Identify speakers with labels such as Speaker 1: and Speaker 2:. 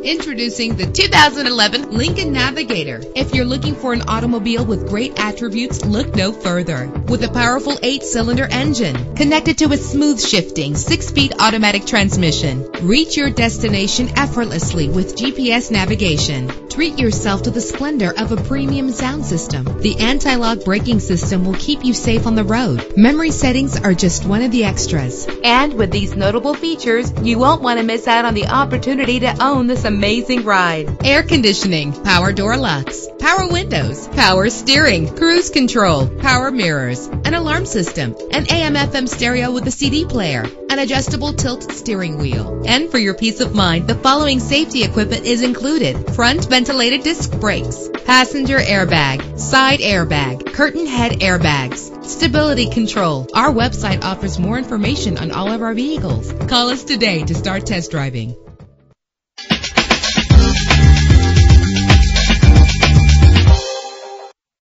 Speaker 1: Introducing the 2011 Lincoln Navigator. If you're looking for an automobile with great attributes, look no further. With a powerful 8-cylinder engine connected to a smooth shifting 6-speed automatic transmission, reach your destination effortlessly with GPS navigation. Treat yourself to the splendor of a premium sound system. The anti-lock braking system will keep you safe on the road. Memory settings are just one of the extras. And with these notable features, you won't want to miss out on the opportunity to own this amazing ride. Air conditioning, power door locks, power windows, power steering, cruise control, power mirrors, an alarm system, an AM/FM stereo with a CD player, an adjustable tilt steering wheel. And for your peace of mind, the following safety equipment is included: front ventilated disc brakes, passenger airbag, side airbag, curtain head airbags, stability control. Our website offers more information on all of our vehicles. Call us today to start test driving.